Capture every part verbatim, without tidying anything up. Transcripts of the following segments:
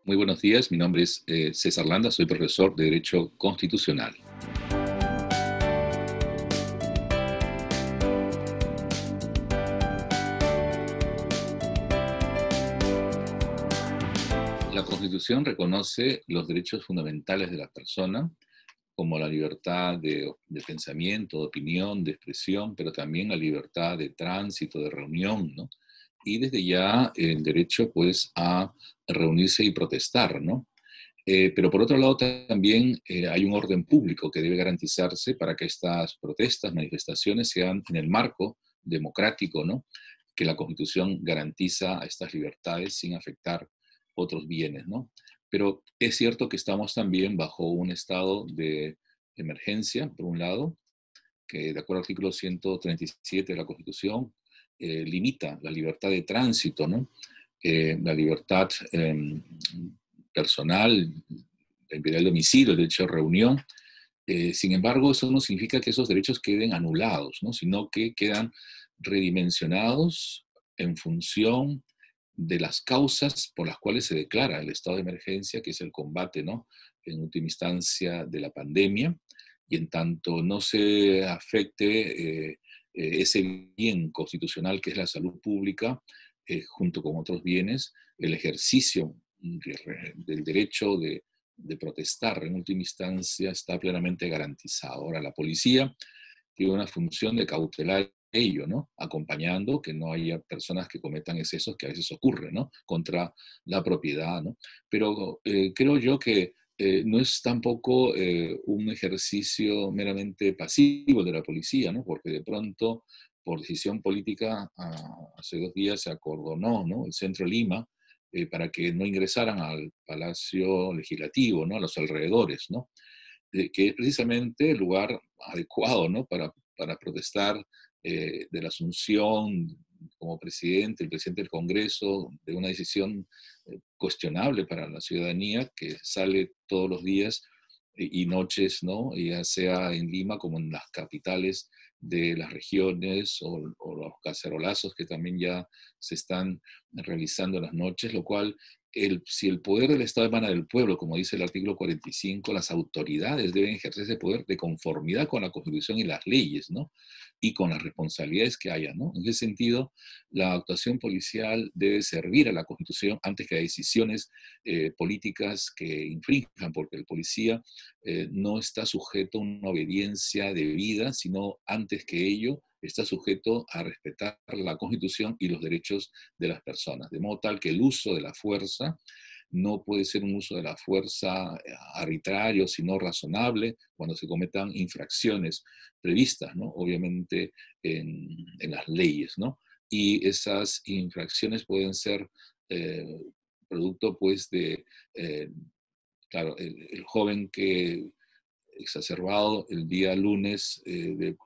Muy buenos días, mi nombre es eh, César Landa, soy profesor de Derecho Constitucional. La Constitución reconoce los derechos fundamentales de la persona, como la libertad de, de pensamiento, de opinión, de expresión, pero también la libertad de tránsito, de reunión, ¿no? Y desde ya el derecho, pues, a reunirse y protestar, ¿no? Eh, pero por otro lado también eh, hay un orden público que debe garantizarse para que estas protestas, manifestaciones sean en el marco democrático, ¿no? Que la Constitución garantiza a estas libertades sin afectar otros bienes, ¿no? Pero es cierto que estamos también bajo un estado de emergencia, por un lado, que de acuerdo al artículo ciento treinta y siete de la Constitución eh, limita la libertad de tránsito, ¿no? Eh, la libertad eh, personal, el derecho al domicilio, el derecho a reunión. Eh, sin embargo, eso no significa que esos derechos queden anulados, ¿no? Sino que quedan redimensionados en función de las causas por las cuales se declara el estado de emergencia, que es el combate, ¿no? En última instancia, de la pandemia, y en tanto no se afecte eh, eh, ese bien constitucional que es la salud pública, eh, junto con otros bienes, el ejercicio de, del derecho de, de protestar en última instancia está plenamente garantizado. Ahora, la policía tiene una función de cautelar ello, ¿no? Acompañando que no haya personas que cometan excesos que a veces ocurren, ¿no? Contra la propiedad, ¿no? Pero eh, creo yo que eh, no es tampoco eh, un ejercicio meramente pasivo de la policía, ¿no? Porque de pronto, por decisión política, ah, hace dos días se acordonó, ¿no? El centro de Lima, eh, para que no ingresaran al Palacio Legislativo, ¿no? A los alrededores, ¿no? Eh, que es precisamente el lugar adecuado, ¿no? Para, para protestar eh, de la asunción como presidente, el presidente del Congreso, de una decisión eh, cuestionable para la ciudadanía que sale todos los días y, y noches, ¿no? Ya sea en Lima como en las capitales de las regiones o, o los cacerolazos que también ya se están realizando en las noches, lo cual el, si el poder del Estado emana del pueblo, como dice el artículo cuarenta y cinco, las autoridades deben ejercer ese poder de conformidad con la Constitución y las leyes, ¿no? Y con las responsabilidades que haya, ¿no? En ese sentido, la actuación policial debe servir a la Constitución antes que a decisiones eh, políticas que infrinjan, porque el policía eh, no está sujeto a una obediencia debida, sino antes que ello está sujeto a respetar la Constitución y los derechos de las personas, de modo tal que el uso de la fuerza no puede ser un uso de la fuerza arbitrario, sino razonable, cuando se cometan infracciones previstas, ¿no? Obviamente en, en las leyes, ¿no? Y esas infracciones pueden ser eh, producto, pues, de, eh, claro, el, el joven que exacerbado el día lunes eh, de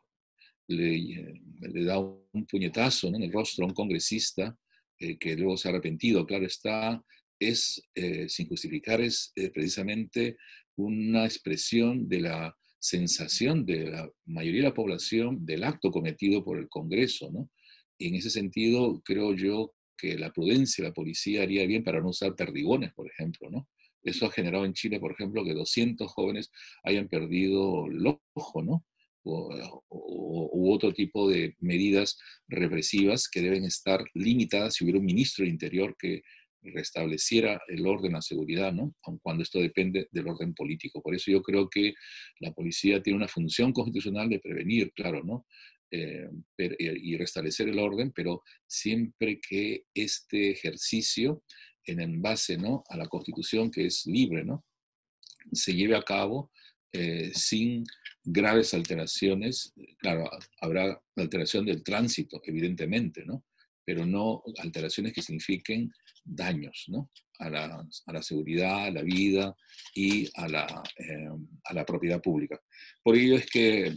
le, le da un puñetazo, ¿no? En el rostro a un congresista eh, que luego se ha arrepentido. Claro está, es, eh, sin justificar, es eh, precisamente una expresión de la sensación de la mayoría de la población del acto cometido por el Congreso, ¿no? Y en ese sentido, creo yo que la prudencia de la policía haría bien para no usar perdigones, por ejemplo, ¿no? Eso ha generado en Chile, por ejemplo, que doscientos jóvenes hayan perdido el ojo, ¿no? O, o, u otro tipo de medidas represivas que deben estar limitadas si hubiera un ministro de Interior que restableciera el orden, la seguridad, ¿no? Aun cuando esto depende del orden político. Por eso yo creo que la policía tiene una función constitucional de prevenir, claro, ¿no? Eh, per, y restablecer el orden, pero siempre que este ejercicio, en el base, ¿no? A la Constitución, que es libre, ¿no? Se lleve a cabo eh, sin graves alteraciones. Claro, habrá alteración del tránsito, evidentemente, ¿no? Pero no alteraciones que signifiquen daños, ¿no? A la, a la seguridad, a la vida y a la, eh, a la propiedad pública. Por ello es que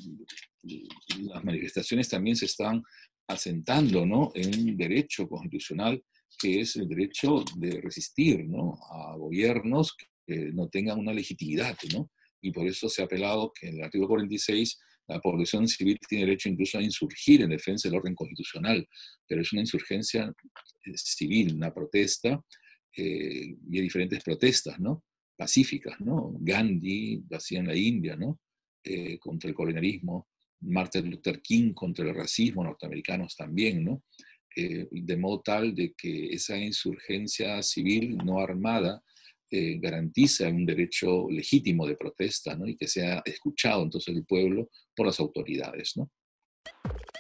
las manifestaciones también se están asentando, ¿no? En un derecho constitucional que es el derecho de resistir, ¿no? A gobiernos que no tengan una legitimidad, ¿no? Y por eso se ha apelado que en el artículo cuarenta y seis la población civil tiene derecho incluso a insurgir en defensa del orden constitucional, pero es una insurgencia civil, una protesta eh, y hay diferentes protestas, ¿no? Pacíficas, ¿no? Gandhi lo hacía en la India, ¿no? Eh, contra el colonialismo, Martin Luther King contra el racismo, norteamericanos también, ¿no? Eh, de modo tal de que esa insurgencia civil no armada eh, garantiza un derecho legítimo de protesta, ¿no? Y que sea escuchado entonces el pueblo por las autoridades, ¿no?